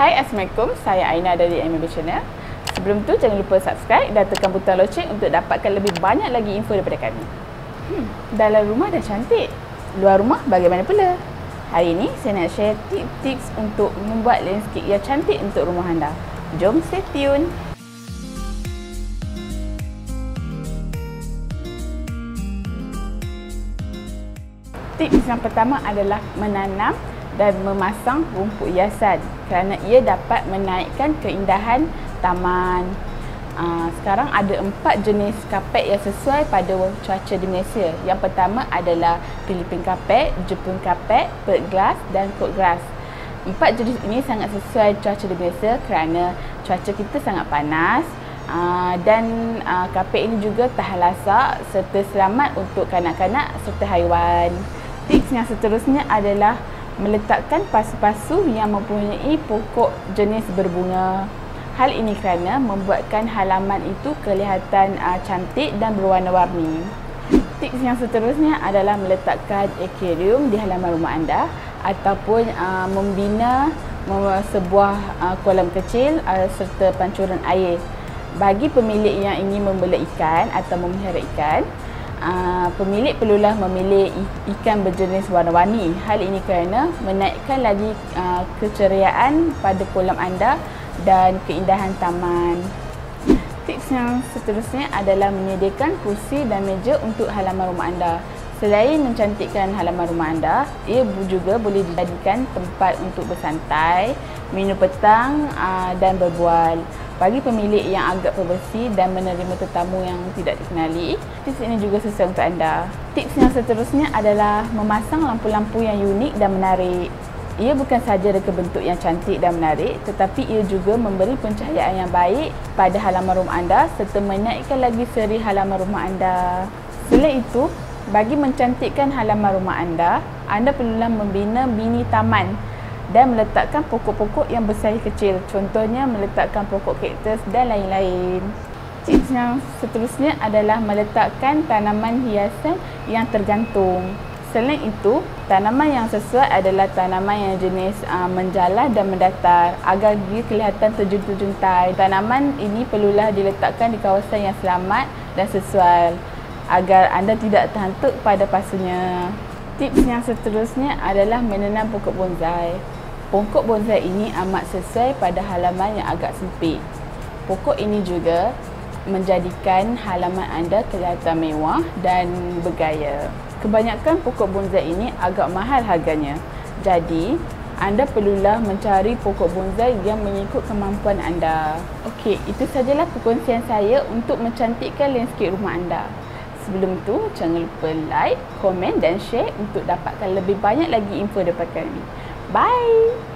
Hai, Assalamualaikum. Saya Aina dari MB Channel. Sebelum tu, jangan lupa subscribe dan tekan butang loceng untuk dapatkan lebih banyak lagi info daripada kami. Dalam rumah dah cantik, luar rumah bagaimana pula? Hari ini, saya nak share tips-tips untuk membuat landscape yang cantik untuk rumah anda. Jom stay tune. Tips yang pertama adalah menanam dan memasang rumput hiasan kerana ia dapat menaikkan keindahan taman. Sekarang ada 4 jenis kapet yang sesuai pada cuaca di Malaysia. Yang pertama adalah Philippine kapet, Jepun kapet, Perth glass dan coat grass. 4 jenis ini sangat sesuai cuaca di Malaysia kerana cuaca kita sangat panas dan kapet ini juga tahan lasak serta selamat untuk kanak-kanak serta haiwan. Tips yang seterusnya adalah meletakkan pasu-pasu yang mempunyai pokok jenis berbunga. Hal ini kerana membuatkan halaman itu kelihatan cantik dan berwarna-warni. Tips yang seterusnya adalah meletakkan akuarium di halaman rumah anda ataupun membina sebuah kolam kecil serta pancuran air. Bagi pemilik yang ingin membela ikan atau memelihara ikan, pemilik perlulah memilih ikan berjenis warna-warni. Hal ini kerana menaikkan lagi keceriaan pada kolam anda dan keindahan taman. Tips yang seterusnya adalah menyediakan kursi dan meja untuk halaman rumah anda. Selain mencantikkan halaman rumah anda, ia juga boleh dijadikan tempat untuk bersantai, minum petang dan berbual. Bagi pemilik yang agak pembersih dan menerima tetamu yang tidak dikenali, tips ini juga sesuai untuk anda. Tips yang seterusnya adalah memasang lampu-lampu yang unik dan menarik. Ia bukan sahaja reka bentuk yang cantik dan menarik, tetapi ia juga memberi pencahayaan yang baik pada halaman rumah anda serta menaikkan lagi seri halaman rumah anda. Selain itu, bagi mencantikkan halaman rumah anda perlulah membina mini taman dan meletakkan pokok-pokok yang bersaiz kecil. Contohnya meletakkan pokok kaktus dan lain-lain. Tips yang seterusnya adalah meletakkan tanaman hiasan yang tergantung. Selain itu, tanaman yang sesuai adalah tanaman yang jenis menjalar dan mendatar agar dia kelihatan terjuntai. Tanaman ini perlulah diletakkan di kawasan yang selamat dan sesuai agar anda tidak terhantuk pada pasunya. Tips yang seterusnya adalah menanam pokok bonsai. Pokok bonsai ini amat sesuai pada halaman yang agak sempit. Pokok ini juga menjadikan halaman anda kelihatan mewah dan bergaya. Kebanyakan pokok bonsai ini agak mahal harganya. Jadi, anda perlulah mencari pokok bonsai yang mengikut kemampuan anda. Okey, itu sajalah perkongsian saya untuk mencantikkan landscape rumah anda. Sebelum tu, jangan lupa like, komen dan share untuk dapatkan lebih banyak lagi info daripada kami. Bye!